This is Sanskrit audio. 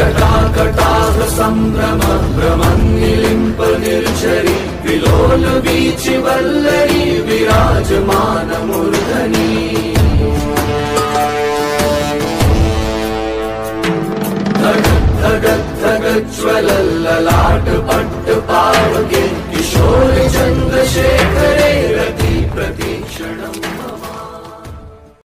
जटाकटाह सम्भ्रम भ्रमन्निलिम्प निर्झरि विलोल वीचि वल्लरी विराजमान मूर्धनि धगज्ज्वलल्ललाट